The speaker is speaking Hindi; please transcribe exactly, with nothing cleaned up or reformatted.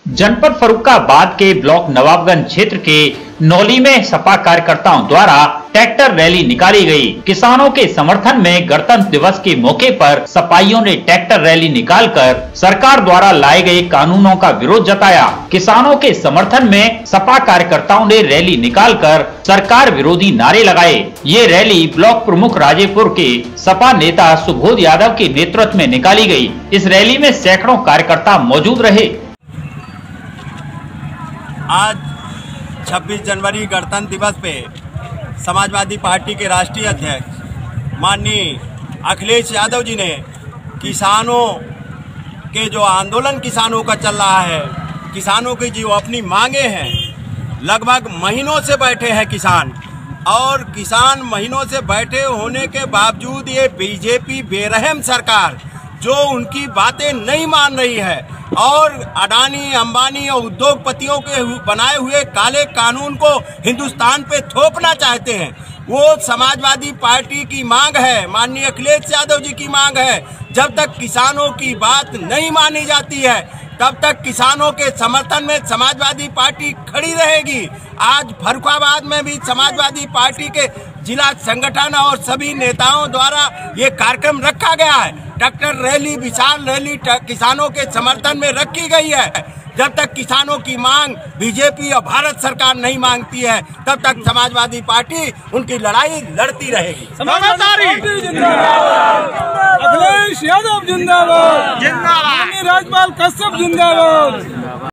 जनपद फर्रुखाबाद के ब्लॉक नवाबगंज क्षेत्र के नौली में सपा कार्यकर्ताओं द्वारा ट्रैक्टर रैली निकाली गई। किसानों के समर्थन में गणतंत्र दिवस के मौके पर सपाइयों ने ट्रैक्टर रैली निकालकर सरकार द्वारा लाए गए कानूनों का विरोध जताया। किसानों के समर्थन में सपा कार्यकर्ताओं ने रैली निकालकर सरकार विरोधी नारे लगाए। ये रैली ब्लॉक प्रमुख राजेपुर के सपा नेता सुबोध यादव के नेतृत्व में निकाली गयी। इस रैली में सैकड़ों कार्यकर्ता मौजूद रहे। आज छब्बीस जनवरी गणतंत्र दिवस पे समाजवादी पार्टी के राष्ट्रीय अध्यक्ष माननीय अखिलेश यादव जी ने किसानों के जो आंदोलन किसानों का चल रहा है, किसानों की जो अपनी मांगे हैं, लगभग महीनों से बैठे हैं किसान, और किसान महीनों से बैठे होने के बावजूद ये बीजेपी बेरहम सरकार जो उनकी बातें नहीं मान रही है और अडानी अंबानी और उद्योगपतियों के बनाए हुए काले कानून को हिंदुस्तान पे थोपना चाहते हैं, वो समाजवादी पार्टी की मांग है, माननीय अखिलेश यादव जी की मांग है। जब तक किसानों की बात नहीं मानी जाती है तब तक किसानों के समर्थन में समाजवादी पार्टी खड़ी रहेगी। आज फर्रुखाबाद में भी समाजवादी पार्टी के जिला संगठन और सभी नेताओं द्वारा ये कार्यक्रम रखा गया है। ट्रैक्टर रैली, विशाल रैली किसानों के समर्थन में रखी गई है। जब तक किसानों की मांग बीजेपी और भारत सरकार नहीं मांगती है तब तक समाजवादी पार्टी उनकी लड़ाई लड़ती रहेगी। अखिलेश यादव जिंदाबाद, जिंदाबाद, राज्यपाल कश्यप जिंदाबाद।